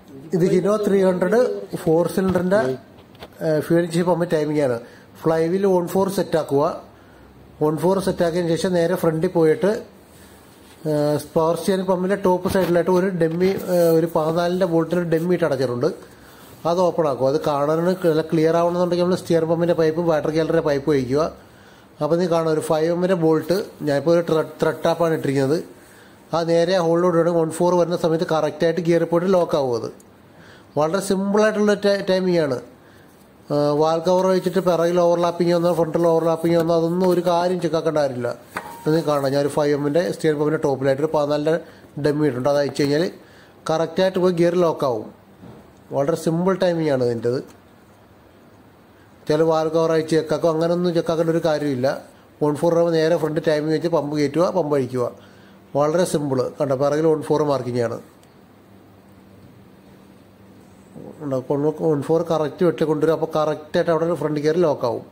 ഇത് ഹിനോ 300 4 സിലിണ്ടറിന്റെ fuel injection pump timing ആണ്. ഫ്ലൈ വീൽ 1.4 സെറ്റാക്കുക. 1.4 സെറ്റാക്കിയതിന് ശേഷം നേരെ ഫ്രണ്ടിൽ പോയിട്ട് പവർ സ്റ്റിയറിംഗ് പമ്പിന്റെ ടോപ്പ് സൈഡിലായിട്ട് ഒരു ഡെമ്മി, ഒരു 14 വോൾട്ടിൽ ഡെമ്മി ഇട്ട് അടച്ചിട്ടുണ്ട്. അത് ഓപ്പൺ ആക്കുക. അത് കാണാൻ ക്ലിയർ ആവണമെന്നുണ്ടെങ്കിൽ നമ്മൾ സ്റ്റിയറിംഗ് പമ്പിന്റെ പൈപ്പും വാട്ടർ ഗാലറിയുടെ പൈപ്പ് വയ്ക്കുക. അപ്പോൾ നീ കാണാം ഒരു 5mm ബോൾട്ട്, ഞാനിപ്പോൾ ഒരു ത്രെഡ് ടാപ്പാണ് ഇട്ടിരിക്കുന്നത്. ആ നേരെ ഹോളിലൂടെ 1.4 വരുന്ന സമയത്ത് കറക്റ്റായിട്ട് ഗിയർ പോയിട്ട് ലോക്ക് ആവും. അത് വളരെ സിമ്പിളായിട്ടുള്ള ടൈമിംഗ് ആണ്. വാൽ കവർ വെച്ചിട്ട് പിറകിൽ ഓവർലാപ്പിംഗ് വന്നോ ഫ്രണ്ടിൽ ഓവർലാപ്പിംഗ് വന്നോ അതൊന്നും ഒരു കാര്യം ചെക്കാക്കേണ്ട കാര്യമില്ല. നിങ്ങൾക്ക് കാണാം ഞാനൊരു 5mm സ്റ്റിയറിംഗ് പമ്പിൻ്റെ ടോപ്പിലായിട്ട് ഒരു 14 ഡെമ്മി ഇട്ടുണ്ട്. അത് അയച്ചു കഴിഞ്ഞാൽ കറക്റ്റായിട്ട് പോയി ഗിയർ ലോക്കാവും. വളരെ സിമ്പിൾ ടൈമിംഗ് ആണ് ഇതിൻ്റെത്. ചില വാൽ കവർ അയച്ച് ചെക്കാക്കോ അങ്ങനെയൊന്നും ചെക്കാക്കേണ്ട ഒരു കാര്യമില്ല. 1.4 ആകുമ്പോൾ നേരെ ഫ്രണ്ട് ടൈമിംഗ് വെച്ച് പമ്പ് കയറ്റുക, പമ്പ് അഴിക്കുക. വളരെ സിമ്പിൾ. കണ്ടോ പിറകിൽ 1.4 മാർക്കിംഗ് ആണ്. 1.4 കറക്റ്റ് വെട്ടി കൊണ്ടുവരും. അപ്പോൾ കറക്റ്റായിട്ട് അവിടെ ഫ്രണ്ട് ഗിയർ ലോക്കാവും.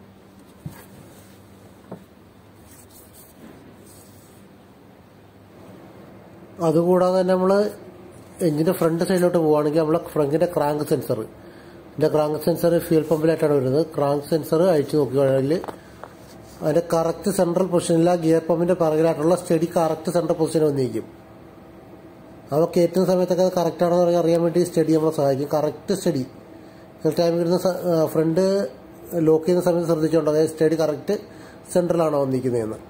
അതുകൂടാതെ തന്നെ നമ്മൾ എഞ്ചിൻ്റെ ഫ്രണ്ട് സൈഡിലോട്ട് പോവുകയാണെങ്കിൽ നമ്മളെ ഫ്രണ്ടിൻ്റെ ക്രാങ്ക് സെൻസർ, ഇതിൻ്റെ ക്രാങ്ക് സെൻസർ ഫ്യൂൽ പമ്പിലായിട്ടാണ് വരുന്നത്. ക്രാങ്ക് സെൻസർ അഴിച്ചു നോക്കുകയാണെങ്കിൽ അതിൻ്റെ കറക്റ്റ് സെൻട്രൽ പൊസിഷനിൽ ആ ഗിയർ പമ്പിൻ്റെ പിറകിലായിട്ടുള്ള സ്റ്റഡി കറക്റ്റ് സെൻട്രൽ പൊസിഷനിൽ വന്നിരിക്കും. അപ്പോൾ കയറ്റുന്ന സമയത്തൊക്കെ അത് കറക്റ്റാണോ എന്ന് അറിയാൻ വേണ്ടി സ്റ്റഡി നമ്മളെ സഹായിക്കും. കറക്റ്റ് സ്റ്റഡി ടൈം വരുന്ന ഫ്രണ്ട് ലോക്ക് ചെയ്യുന്ന സമയത്ത് ശ്രദ്ധിച്ചുകൊണ്ട് അതായത് സ്റ്റഡി കറക്റ്റ് സെൻട്രലാണോ വന്നിരിക്കുന്നതെന്ന്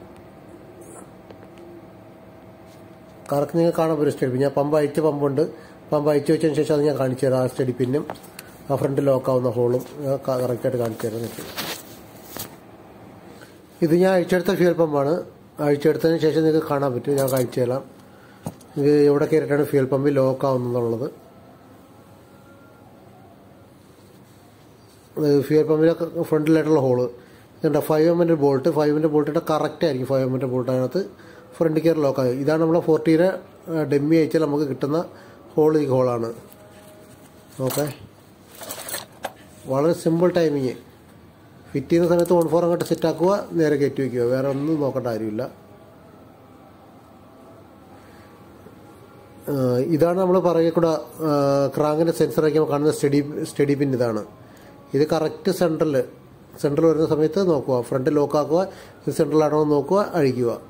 കറക്റ്റ് നിങ്ങൾക്ക് കാണാൻ പറ്റും. സ്റ്റഡി ഞാൻ പമ്പ് അയച്ച പമ്പുണ്ട്, പമ്പ് അയച്ചു വെച്ചതിന് ശേഷം അത് ഞാൻ കാണിച്ചു തരാം. ആ സ്റ്റഡി പിന്നും ആ ഫ്രണ്ട് ലോക്കാവുന്ന ഹോളും കറക്റ്റായിട്ട് കാണിച്ചു തരാം. ഇത് ഞാൻ അഴിച്ചെടുത്ത ഫ്യൂൽ പമ്പാണ്. അഴിച്ചെടുത്തതിന് ശേഷം നിങ്ങൾക്ക് കാണാൻ പറ്റും. ഞാൻ കാണിച്ചു തരാം. ഇത് എവിടെ കയറിയിട്ടാണ് ഫ്യൂൽ പമ്പ് ലോക്കാവുന്നുള്ളത്. ഫ്യൂൽ പമ്പിലെ ഫ്രണ്ടിലായിട്ടുള്ള ഹോള് ഇതുണ്ട്. 5mm ബോൾട്ട്, 5mm ബോൾട്ടിൻ്റെ കറക്റ്റ് ആയിരിക്കും. 5mm ബോൾട്ട് അതിനകത്ത് ഫ്രണ്ട് ഗിയർ ലോക്കായി. ഇതാണ് നമ്മളെ 40 ഡെമ്മി അയച്ചാൽ നമുക്ക് കിട്ടുന്ന ഹോൾ. ഈ ഹോളാണ്. ഓക്കെ, വളരെ സിമ്പിൾ ടൈമിങ്. ഫിറ്റ് ചെയ്യുന്ന സമയത്ത് 1.4 അങ്ങോട്ട് സെറ്റാക്കുക, നേരെ കയറ്റി വയ്ക്കുക. വേറെ ഒന്നും നോക്കേണ്ട കാര്യമില്ല. ഇതാണ് നമ്മൾ പറയുക കൂടെ ക്രാങ്കിൻ്റെ സെൻസർ വയ്ക്കുമ്പോൾ കാണുന്ന സ്റ്റഡി പിൻ. ഇതാണ്. ഇത് കറക്റ്റ് സെൻട്രൽ വരുന്ന സമയത്ത് നോക്കുക. ഫ്രണ്ട് ലോക്കാക്കുക, ഇത് സെൻട്രലാണോ എന്ന് നോക്കുക, അഴിക്കുക.